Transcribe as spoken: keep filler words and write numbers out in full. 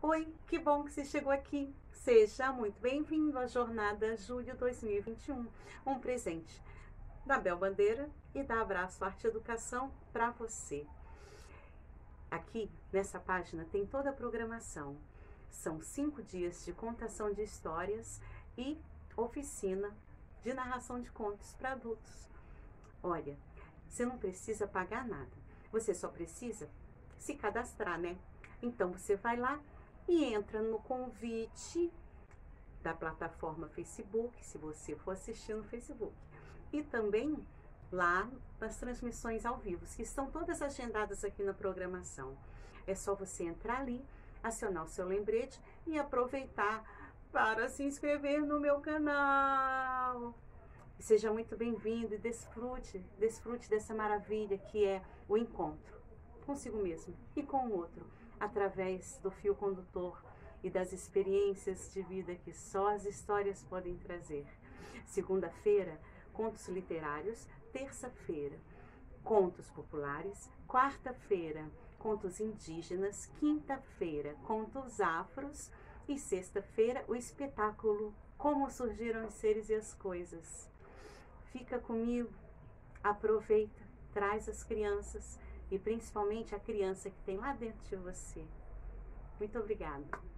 Oi, que bom que você chegou aqui. Seja muito bem-vindo à Jornada Julho dois mil e vinte e um. Um presente da Bel Bandeira e da Abraço Arte Educação para você. Aqui, nessa página, tem toda a programação. São cinco dias de contação de histórias e oficina de narração de contos para adultos. Olha, você não precisa pagar nada. Você só precisa se cadastrar, né? Então, você vai lá e entra no convite da plataforma Facebook, se você for assistir no Facebook. E também lá nas transmissões ao vivo, que estão todas agendadas aqui na programação. É só você entrar ali, acionar o seu lembrete e aproveitar para se inscrever no meu canal. Seja muito bem-vindo e desfrute, desfrute dessa maravilha que é o encontro consigo mesmo e com o outro, através do fio condutor e das experiências de vida que só as histórias podem trazer. Segunda-feira, contos literários. Terça-feira, contos populares. Quarta-feira, contos indígenas. Quinta-feira, contos afros. E sexta-feira, o espetáculo Como Surgiram os Seres e as Coisas. Fica comigo, aproveita, traz as crianças e principalmente a criança que tem lá dentro de você. Muito obrigada.